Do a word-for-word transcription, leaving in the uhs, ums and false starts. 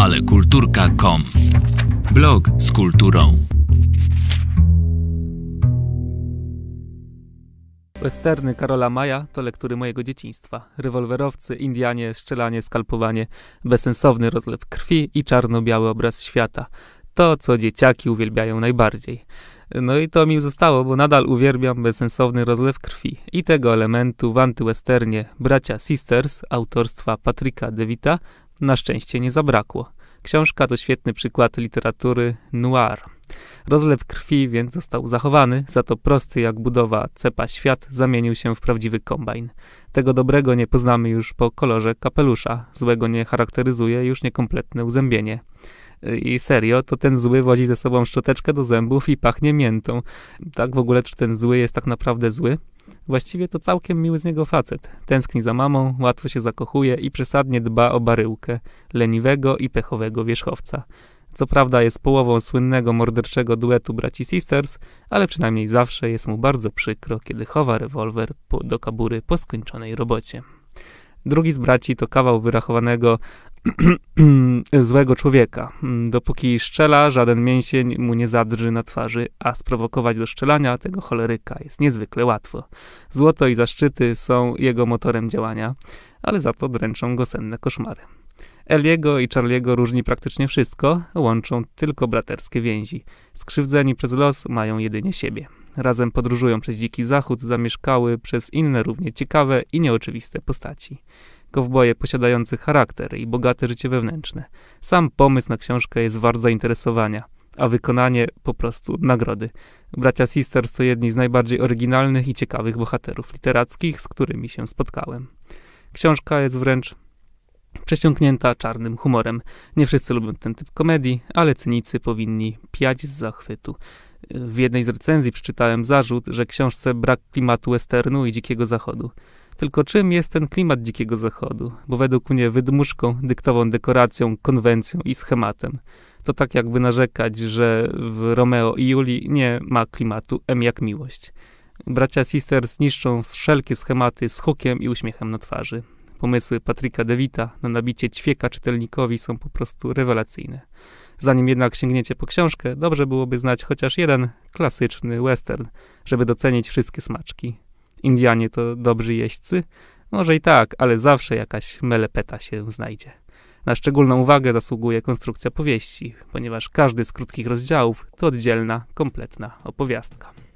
alekulturka kropka com. Blog z kulturą. Westerny Karola Maja to lektury mojego dzieciństwa. Rewolwerowcy, Indianie, strzelanie, skalpowanie, bezsensowny rozlew krwi i czarno-biały obraz świata. To, co dzieciaki uwielbiają najbardziej. No i to mi zostało, bo nadal uwielbiam bezsensowny rozlew krwi. I tego elementu w antywesternie Bracia Sisters autorstwa Patricka DeWitta na szczęście nie zabrakło. Książka to świetny przykład literatury noir. Rozlew krwi więc został zachowany, za to prosty jak budowa cepa świat zamienił się w prawdziwy kombajn. Tego dobrego nie poznamy już po kolorze kapelusza, złego nie charakteryzuje już niekompletne uzębienie. I serio, to ten zły wozi ze sobą szczoteczkę do zębów i pachnie miętą. Tak w ogóle, czy ten zły jest tak naprawdę zły? Właściwie to całkiem miły z niego facet. Tęskni za mamą, łatwo się zakochuje i przesadnie dba o baryłkę, leniwego i pechowego wierzchowca. Co prawda jest połową słynnego morderczego duetu braci Sisters, ale przynajmniej zawsze jest mu bardzo przykro, kiedy chowa rewolwer po, do kabury po skończonej robocie. Drugi z braci to kawał wyrachowanego złego człowieka. Dopóki szczela, żaden mięsień mu nie zadrży na twarzy, a sprowokować do szczelania tego choleryka jest niezwykle łatwo. Złoto i zaszczyty są jego motorem działania, ale za to dręczą go senne koszmary. Eliego i Charliego różni praktycznie wszystko, łączą tylko braterskie więzi. Skrzywdzeni przez los mają jedynie siebie. Razem podróżują przez dziki zachód, zamieszkały przez inne równie ciekawe i nieoczywiste postaci. Kowboje posiadający charakter i bogate życie wewnętrzne. Sam pomysł na książkę jest wart zainteresowania, a wykonanie po prostu nagrody. Bracia Sisters to jedni z najbardziej oryginalnych i ciekawych bohaterów literackich, z którymi się spotkałem. Książka jest wręcz przesiąknięta czarnym humorem. Nie wszyscy lubią ten typ komedii, ale cynicy powinni piać z zachwytu. W jednej z recenzji przeczytałem zarzut, że książce brak klimatu westernu i dzikiego zachodu. Tylko czym jest ten klimat dzikiego zachodu? Bo według mnie wydmuszką, dyktową dekoracją, konwencją i schematem. To tak jakby narzekać, że w Romeo i Julii nie ma klimatu M jak miłość. Bracia Sisters niszczą wszelkie schematy z hukiem i uśmiechem na twarzy. Pomysły Patricka DeWitta na nabicie ćwieka czytelnikowi są po prostu rewelacyjne. Zanim jednak sięgniecie po książkę, dobrze byłoby znać chociaż jeden klasyczny western, żeby docenić wszystkie smaczki. Indianie to dobrzy jeźdźcy? Może i tak, ale zawsze jakaś melepeta się znajdzie. Na szczególną uwagę zasługuje konstrukcja powieści, ponieważ każdy z krótkich rozdziałów to oddzielna, kompletna opowiastka.